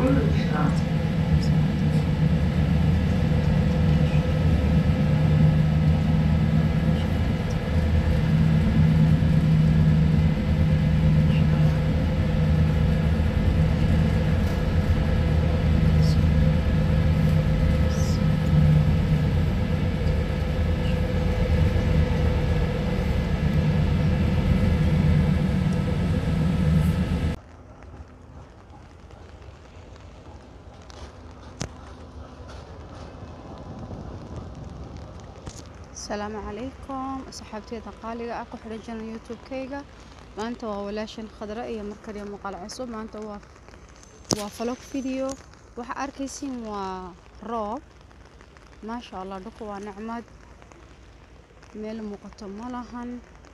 السلام عليكم أصحابتي قالقة أكو حرجنا يوتيوب كيغا ما أنت ولاشن خضراء يا مركز يا مقال عصب ما أنت وفلوك فيديو وح أركيسين وروب ما شاء الله دكوا نعمد ميل مقطم ملهن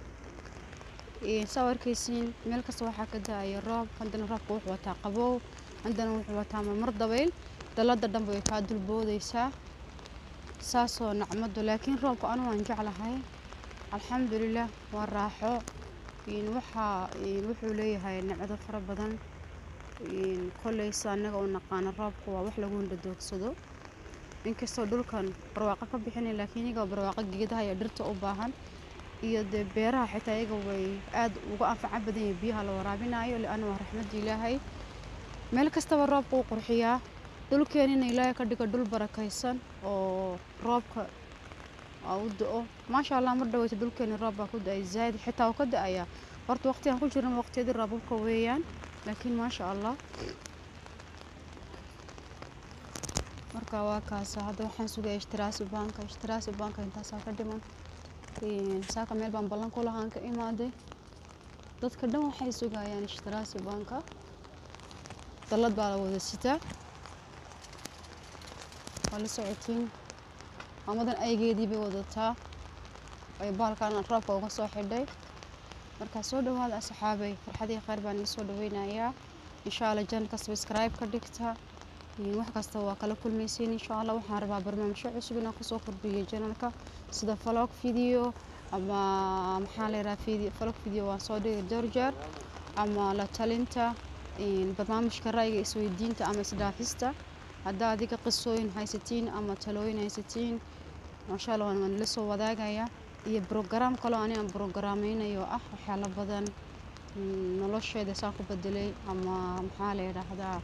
صور كيسين ميل كسوحة كده يا روب عندنا روب وح وتعقبو عندنا وح وتعمل مرضبيل دلاد الدم بيكاد البوديسا ساسو نعمده لكن روبك أنا وانجعلها الحمد لله والراحة وحو لي هاي نعمده فربضان كل يسان ونقان الروبك ووحلقون بدوكسدو inkastoo dhulkan barwaaqo ka bixin laakiin iyaga barwaaqo geedaha ay dhirta u baahan iyo beeraha xitaa iyaga way aad uga anfac badan yihiin biyaha la waraabinayo laana waa raxmad Ilaahay meel kasta roobku uu qurxiyaa dhulkeenina Ilaahay ka dhigo dhul barakaysan oo roobka u da'o ma sha Allah mar dhawayd dhulkeena roob baa ku da'ay zaid xitaa uu ka da'aya horta waqtigan ku jirno waqtiyada roobka weeyaan laakiin ma sha Allah marka waa kaas hadda waxaan sugay ishtiraasi banka intaas ka dhiman saaka meel baan ballan ku lahaan ka imaaday dadka dhan waxay sugayaan ishtiraasi banka dalad baa la wada sitaa wala socotiin amadan aygeedii bay wadataa ay baalkan roobka uga soo xidhay marka soo dhawaada asxaabay farxadii khayr baan soo dhaweynayaa insha Allah channelka subscribe ka dhigta wax kasta waa kala kulmaysiin insha Allah waxaan rabaa barnaamijyo cusub inaan ku soo kordhiyo channelka sida vlog video ama maxaa la yiraahdaa vlog video waa soo dhigay Georgia ama la talinta barnaamijka ra'yiga isweydiinta ama isdaafista hadda adiga qisooyin haysatiin ama talooyin haysatiin ma sha Allah waan la soo wadaagaya iyo program kale aan programeynayo waxyaalo badan nolosheeda saan ku bedelay ama maxaa la yiraahdaa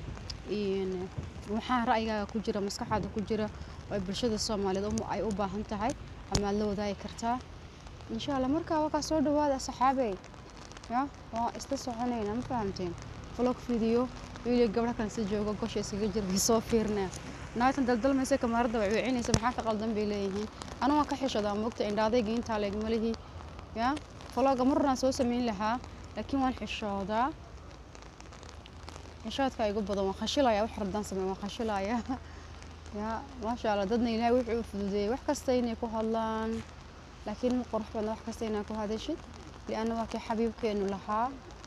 waxaan ra'yigaaga ku jira maskaxda ku jira oo bulshada Soomaaliyeed ay u baahan tahay ama la wadaagi kartaa insha Allah marka waa ka soo dhawaada saxaabay waa isla soconayna ma fahamteen vlog video wiil gabadha kan si jooga gosh isaga jirbi soo fiirnaa naatan daldalmaysa kamarada way wiciinaysa maxaa ka qaldan bay leeyihiin ana waan ka xishada moogta indhaadayga inta leeg malihi vlog marna soo sameyn lahaa laakiin waan xishoodaa إشارتك يقول بدو ما خشيلا يا وحر الدنس ما خشيلا يا ما شاء الله ضدنا إلهي وحي فدودي وحكستين يكو هالان لكن قرح بنا وحكستين يكو هذا الشيء لأنه واكي حبيبك إنه لها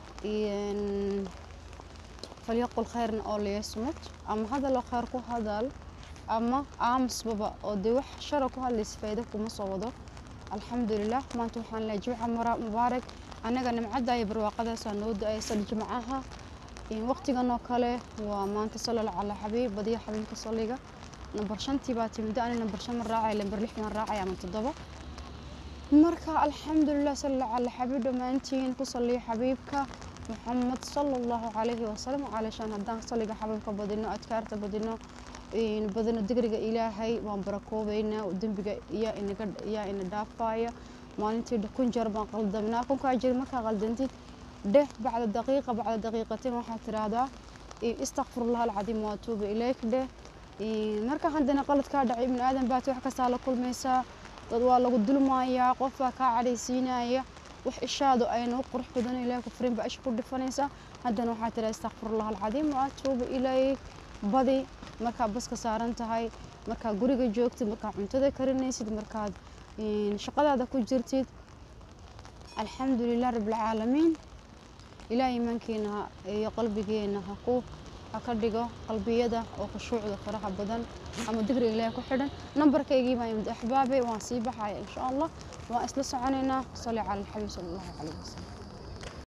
فليقل خير أول يسمت أما هذا لو خيركو هذا أما أمس بابا ودي وح شركو هالإستفادة ومصوده الحمد لله ما أنتو حان لجمعة مبارك أنا قلنا معدا يبرواقدا سنود أي سنة جمعها وقتنا كله وما أنت صلى على حبيب بدي حبيبك صليقة نمبر شنتي باتي مداني نمبر شن الراعي نمبر لح من الراعي من تضبط مركا الحمد لله صلى على حبيب ما أنتين تصلي حبيبك محمد صلى الله عليه وسلم علشان هدان صليقة حبيبك بدينا أذكارت بدينا دقرق إلهي وبركو بينا ودنبق يا إن دافايا ما أنتي دكون جربان قلدمناكم كاجر مكا قلدنتي ده بعد دقيقتين واحد ترادا استغفر الله العظيم واتوب اليك ده marka hadana qalad ka dhacay ibn aadan baad wax ka saala kulmaysa dad waa lagu dulmaaya qofka ka cadaysiinaya wax ishaado aynu qurux badan ilaahay ku firin baash ku dhifanaysa hadana waxa tira استغفر الله العظيم واتوب اليك badi marka baska saaran tahay marka guriga joogtid marka cuntada karinaysid marka shaqadaada ku jirtid alxamdulillah rabbil alamin إلهي منكينها قلبينا هكو أكدجو قلبيدا وخشوع فرح بدن أما دقري إلهي كحدا نمبر كيجي ما يمد أحبابي وانسيبها إن شاء الله وأسلس عننا صلي على الحبيب صلى الله عليه وسلم.